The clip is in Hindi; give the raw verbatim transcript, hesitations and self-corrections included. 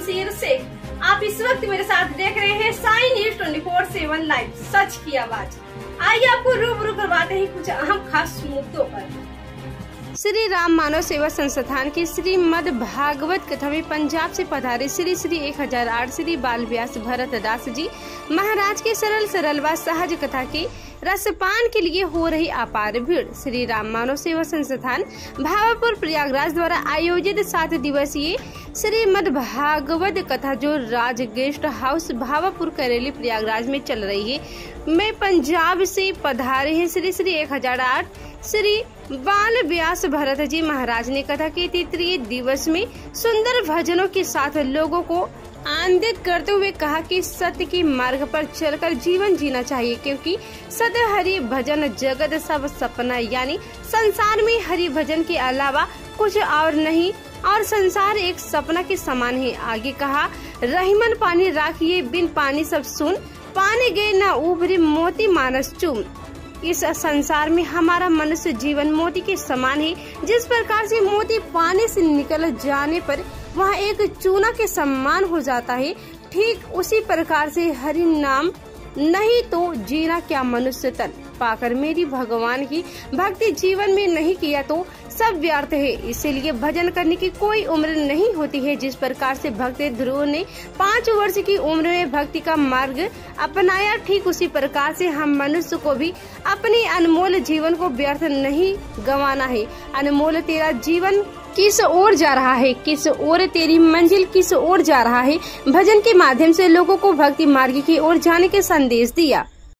शमशीर शेख। आप इस वक्त मेरे साथ देख रहे हैं Sai news twenty four seven live, सच की आवाज। आइए आपको रूबरू करवाते हैं कुछ अहम खास मुद्दों पर। श्री राम मानव सेवा संस्थान की श्रीमद् भागवत कथा में पंजाब से पधारे श्री श्री एक हजार आठ श्री बाल व्यास भरत दास जी महाराज के सरल सरल व सहज कथा के रसपान के लिए हो रही अपार भीड़। श्री राम मानव सेवा संस्थान भावपुर प्रयागराज द्वारा आयोजित सात दिवसीय श्रीमद् भागवत कथा जो राज गेस्ट हाउस भावपुर करेली प्रयागराज में चल रही है, मैं पंजाब से पधारे हैं श्री श्री एक हजार आठ श्री बाल व्यास भरत जी महाराज ने कथा के तृतीय दिवस में सुंदर भजनों के साथ लोगों को आनंदित करते हुए कहा कि सत्य के मार्ग पर चलकर जीवन जीना चाहिए, क्योंकि सत्य हरि भजन जगत सब सपना, यानी संसार में हरि भजन के अलावा कुछ और नहीं और संसार एक सपना के समान है। आगे कहा, रहीमन पानी राखिए बिन पानी सब सुन, पानी गए न उभरे मोती मानस चूम। इस संसार में हमारा मनुष्य जीवन मोती के समान है। जिस प्रकार से मोती पानी से निकल जाने पर वह एक चूना के समान हो जाता है, ठीक उसी प्रकार से हरि नाम नहीं तो जीना क्या मनुष्य तन पाकर मेरी भगवान की भक्ति जीवन में नहीं किया तो सब व्यर्थ है। इसीलिए भजन करने की कोई उम्र नहीं होती है। जिस प्रकार से भक्त ध्रुव ने पाँच वर्ष की उम्र में भक्ति का मार्ग अपनाया, ठीक उसी प्रकार से हम मनुष्य को भी अपने अनमोल जीवन को व्यर्थ नहीं गंवाना है। अनमोल तेरा जीवन किस ओर जा रहा है, किस ओर तेरी मंजिल किस ओर जा रहा है। भजन के माध्यम से लोगों को भक्ति मार्ग की ओर जाने के संदेश दिया।